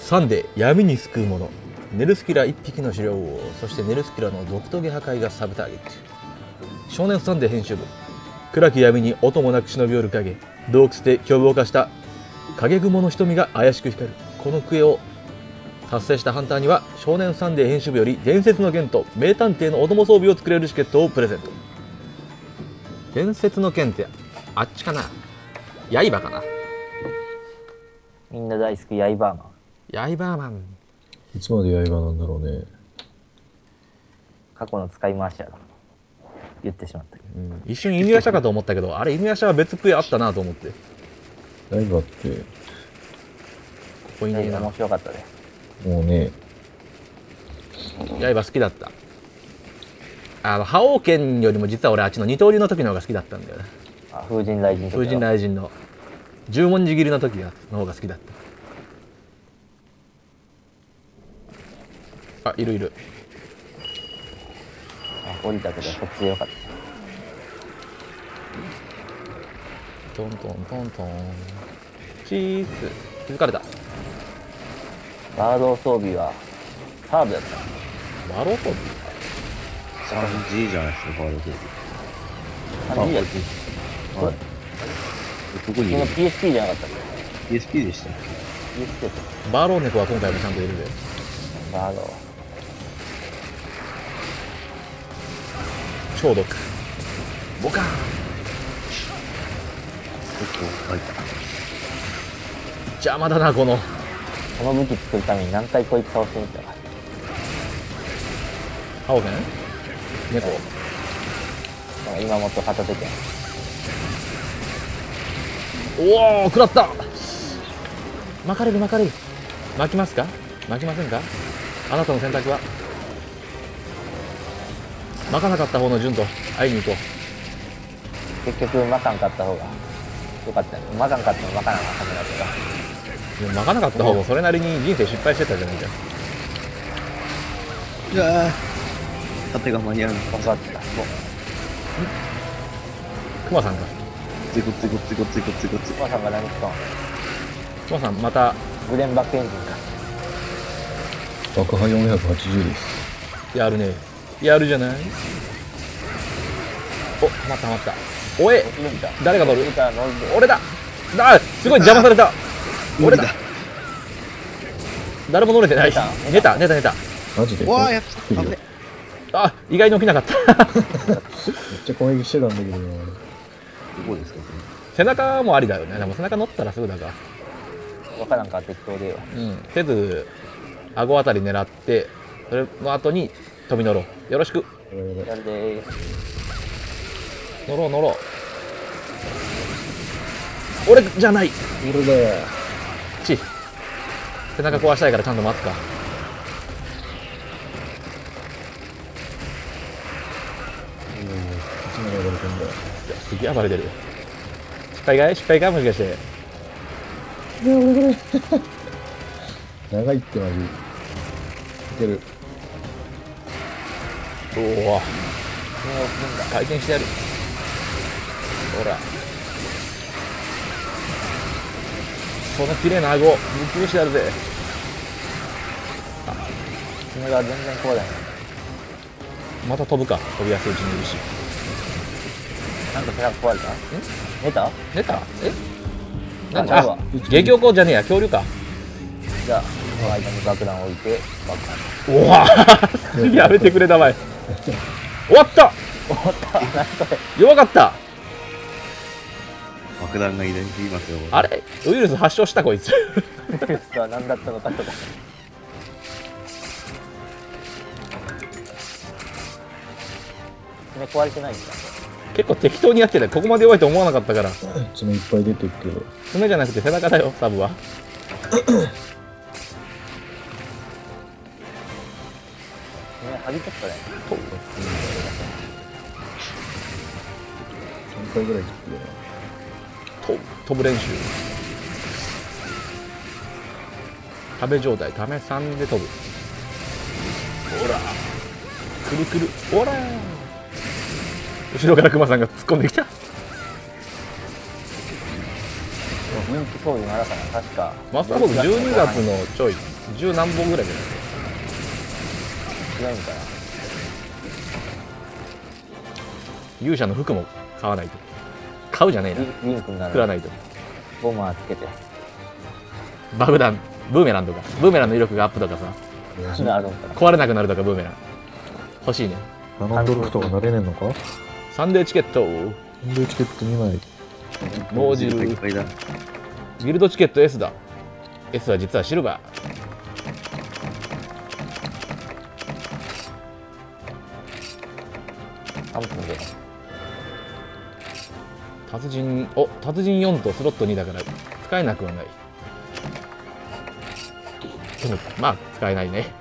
サンデー闇に救う者、ネルスキラ1匹の狩猟王、そしてネルスキラの毒トゲ破壊がサブターゲット。少年サンデー編集部、暗き闇に音もなく忍び寄る影、洞窟で凶暴化した影雲の瞳が怪しく光る。このクエを達成したハンターには少年サンデー編集部より伝説の剣と名探偵のお供装備を作れるチケットをプレゼント。伝説の剣ってあっちかな、刃かな。 みんな大好きヤイバーマン。 ヤイバーマン、 いつまで刃なんだろうね。 過去の使い回しやろ。言ってしまったけど。 一瞬犬ヤシャかと思ったけど、あれ犬ヤシャは別クエあったなと思って。 刃ってここにねえな。 面白かったね。 もうね、 刃好きだった。覇王剣よりも実は俺あっちの二刀流の時の方が好きだったんだよね。 あ、風神雷神とか。 風神雷神の十文字切りの時の方が好きだった。あ、いるいる。 あ、降りたけどそっちでよかった。 トントントントン。チーズ。気づかれた。 バード装備はサーブやった。 バロー装備。 3G じゃないですか、バード装 3G やっ備。はい。どこにいるの？ PSP じゃなかったっ PSP でしたっけ？ PSP やった。 バーロー猫は今回もちゃんといるで。 バード。 消毒。ボカーン。 け？結構入った。 邪魔だなこの。 この武器作るために何回こいつ倒してみたか。 ハオケン猫。 なんか今もっと片手剣。 おお、食らった。巻かれる巻かれる。巻きますか、巻きませんか。あなたの選択は。巻かなかった方の順と会いに行こう。 結局巻かんかった方がよかったね。巻かんかったの巻かなかったんだけでも巻かなかった方もそれなりに人生失敗してたじゃないか。 うわぁ、縦が間に合うの。 頑張ってた。もうクマさんか。 ツイコツイコツイコツイコツイコツイお母さんが何しとん。 クマさんまたグレンバックエンジンか。 爆破480です。 やるね。やるじゃない。お、はまったはまった。おえ、誰が乗る。俺だ。すごい邪魔された。俺だ。誰も乗れてないし。寝た。 マジで。 わあ、やっ来るよ。 あ、意外に起きなかった。 めっちゃ攻撃してたんだけどな。 どこですか？ 背中もありだよね。でも背中乗ったらすぐだから。 わからんから適当でよ。 せず顎あたり狙って、それの後に飛び乗ろう。よろしく。 やるでーす。 乗ろう。俺じゃない。 俺だよ。 背中壊したいからちゃんと待つか。 こっちまで暴れてんだよ。 すげえ暴れてる。失敗かもしかして。 長いってマジ。いける。 おお。回転してやる。ほら。その綺麗な顎、ぶっ潰してやるぜ。 爪が全然こうだよ。 また飛ぶか。飛びやすいうちにいるし。 なんか背中壊れた？寝た？ 寝た？なんあか、激おこじゃねえや、恐竜か。 じゃあ、その間に爆弾を置いて、爆弾。 おわやめてくれたまえ。終わった。 終わった。何それ。 弱かった。 爆弾がいますよ。 あれウイルス発症したこいつ。 ウイルスは何だったのかとか。爪壊れてないんだ。 結構適当にやってた。ここまで弱いと思わなかったから。 爪いっぱい出てるけど。 爪じゃなくて背中だよ、サブは。 爪はぎ取ったね。 3回ぐらい切ってるな。 飛ぶ練習。壁状態、ため3で飛ぶ。ほら。くるくる。ほら。後ろからクマさんが突っ込んできた。 人気装備まだかな、確か。 マスターボール12月のちょい。 10何本ぐらいじゃない違うんかな。 勇者の服も買わないと。買うじゃねえな。 リンクになる。 作らないと。 ボマーつけて。 爆弾、ブーメランとか。ブーメランの威力がアップとかさ。 なるんかな。 壊れなくなるとかブーメラン。欲しいね。 頼んどる人がなれねえのか？ サンデーチケット。 でチケット2枚。 脳汁いっぱいだ。 ギルドチケット S だ。S は実はシルバ 3分で。 ー。達人4とスロット2だから使えなくはない。でもまあ使えないね。